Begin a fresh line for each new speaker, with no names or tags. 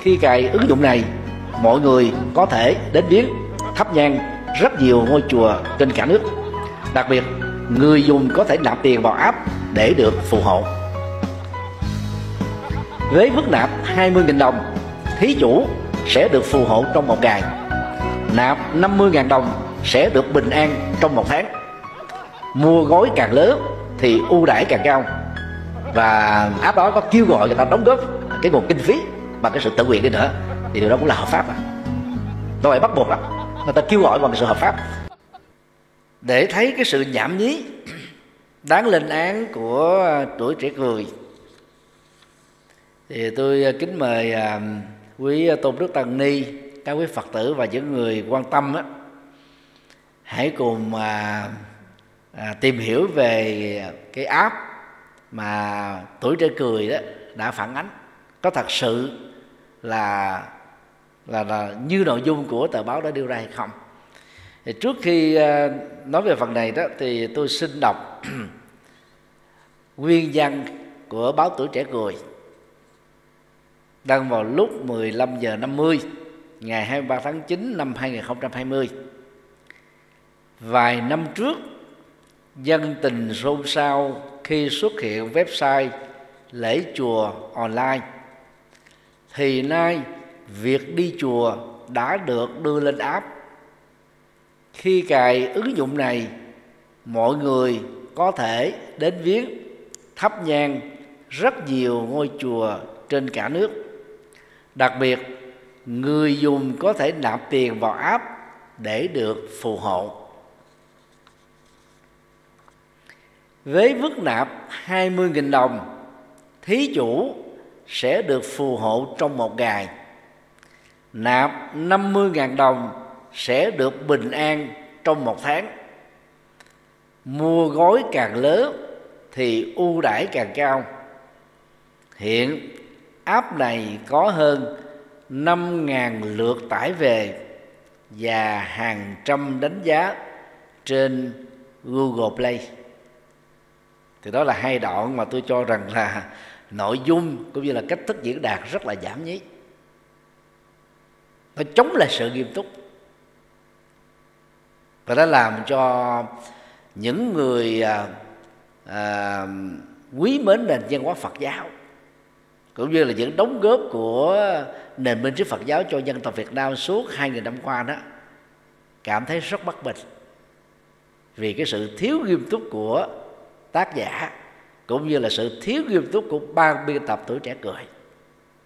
Khi cài ứng dụng này, mọi người có thể đến viếng, thắp nhang rất nhiều ngôi chùa trên cả nước. Đặc biệt, người dùng có thể nạp tiền vào app để được phù hộ. Với mức nạp 20.000 đồng, thí chủ sẽ được phù hộ trong một ngày. Nạp 50.000 đồng sẽ được bình an trong một tháng. Mua gói càng lớn thì ưu đãi càng cao. Và app đó có kêu gọi người ta đóng góp cái nguồn kinh phí bằng cái sự tự nguyện đi nữa, thì điều đó cũng là hợp pháp. Nó phải bắt buộc đó, người ta kêu gọi bằng sự hợp pháp. Để thấy cái sự nhảm nhí đáng lên án của tuổi trẻ cười, thì tôi kính mời quý tôn đức tăng ni, các quý Phật tử và những người quan tâm á, hãy cùng tìm hiểu về cái app mà tuổi trẻ cười đó đã phản ánh có thật sự là như nội dung của tờ báo đã đưa ra hay không. Thì trước khi nói về phần này đó, thì tôi xin đọc nguyên văn của báo Tuổi Trẻ Cười đăng vào lúc 15 giờ 50 ngày 23 tháng 9 năm 2020. Vài năm trước, dân tình xôn xao khi xuất hiện website lễ chùa online, thì nay việc đi chùa đã được đưa lên app. Khi cài ứng dụng này, mọi người có thể đến viếng, thắp nhang rất nhiều ngôi chùa trên cả nước. Đặc biệt, người dùng có thể nạp tiền vào app để được phù hộ. Với mức nạp 20.000 đồng, thí chủ sẽ được phù hộ trong một ngày. Nạp 50.000 đồng sẽ được bình an trong một tháng. Mua gói càng lớn thì ưu đãi càng cao. Hiện app này có hơn 5.000 lượt tải về và hàng trăm đánh giá trên Google Play. Thì đó là hai đoạn mà tôi cho rằng là nội dung cũng như là cách thức diễn đạt rất là nhảm nhí. Nó chống lại sự nghiêm túc, và nó làm cho những người quý mến nền văn hóa Phật giáo cũng như là những đóng góp của nền minh triết Phật giáo cho dân tộc Việt Nam suốt 2.000 năm qua đó cảm thấy rất bất bình, vì cái sự thiếu nghiêm túc của tác giả cũng như là sự thiếu nghiêm túc của ban biên tập Tuổi Trẻ Cười.